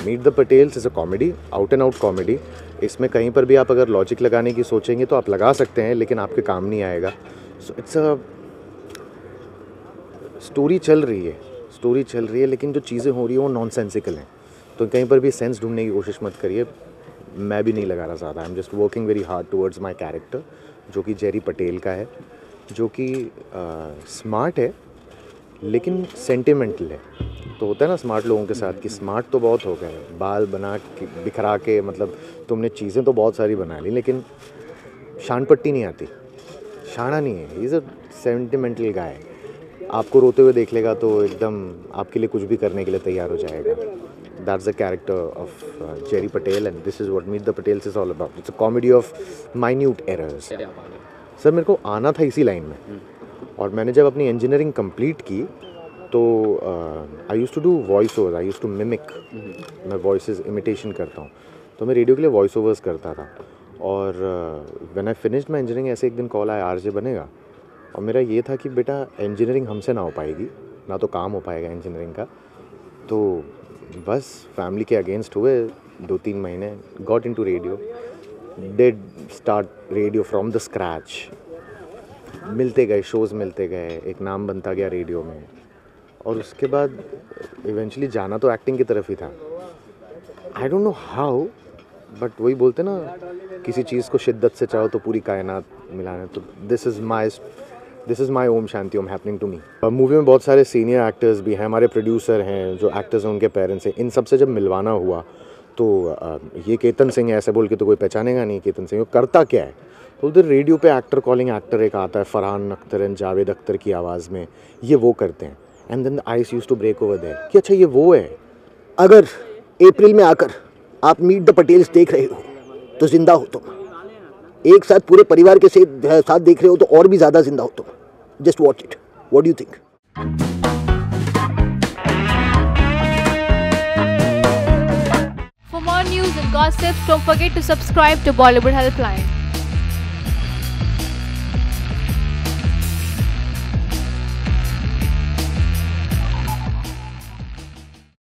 Meet the Patels is a comedy, out and out comedy. इसमें कहीं पर भी आप अगर लॉजिक लगाने की सोचेंगे तो आप लगा सकते हैं, लेकिन आपके काम नहीं आएगा। सो इट्स अ स्टोरी चल रही है, लेकिन जो चीज़ें हो रही हैं वो नॉनसेंसिकल हैं। तो कहीं पर भी सेंस ढूंढने की कोशिश मत करिए। मैं भी नहीं लगा रहा ज़्यादा। I am just working very hard towards my character, जो कि जेरी पटेल का है, जो कि स्मार्ट है लेकिन सेंटिमेंटल है। तो होता है ना स्मार्ट लोगों के साथ कि स्मार्ट तो बहुत हो गए, बाल बना के बिखरा के, मतलब तुमने चीज़ें तो बहुत सारी बना ली, लेकिन शान पट्टी नहीं आती, शाना नहीं है। Is a sentimental guy. आपको रोते हुए देख लेगा तो एकदम आपके लिए कुछ भी करने के लिए तैयार हो जाएगा। That's the character of Jerry Patel and this is what Meet the Patels is all about. It's a comedy of minute errors. Sir मेरे को आना था इसी लाइन में, और मैंने जब अपनी इंजीनियरिंग कंप्लीट की तो I use to do voice over, I use to mimic. मैं वॉइसेस इमिटेशन करता हूँ, तो मैं रेडियो के लिए वॉइस ओवर्स करता था। और when I finished my engineering, ऐसे एक दिन कॉल आया, आरजे बनेगा। और मेरा ये था कि बेटा इंजीनियरिंग हमसे ना हो पाएगी, ना तो काम हो पाएगा इंजीनियरिंग का। तो बस फैमिली के अगेंस्ट हुए 2-3 महीने, got into radio, did start radio from the scratch. मिलते गए, शोज़ मिलते गए, एक नाम बनता गया रेडियो में। और उसके बाद इवेंचुअली जाना तो एक्टिंग की तरफ ही था। I don't know how, but वही बोलते ना, किसी चीज़ को शिद्दत से चाहो तो पूरी कायनात मिलाना। तो this is my Om Shanti Om happening to me. Movie में बहुत सारे सीनियर एक्टर्स भी हैं, हमारे प्रोड्यूसर हैं, जो एक्टर्स हैं उनके पेरेंट्स हैं। इन सब से जब मिलवाना हुआ तो ये केतन सिंह है ऐसे बोल के तो कोई पहचानेगा नहीं केतन सिंह। करता क्या है, तो उधर रेडियो पे एक्टर कॉलिंग एक्टर एक आता है, फरहान अख्तर एंड जावेद अख्तर की आवाज़ में, ये वो करते हैं। And then the ice used to break over there कि अच्छा ये वो है। अगर अप्रैल में आकर आप मीट द पटेल्स देख रहे हो तो जिंदा हो तुम। एक साथ पूरे परिवार के साथ देख रहे हो तो और भी ज़्यादा जिंदा हो तुम। Just watch it. What do you think? For more news and gossip, don't forget to subscribe to Bollywood Helpline.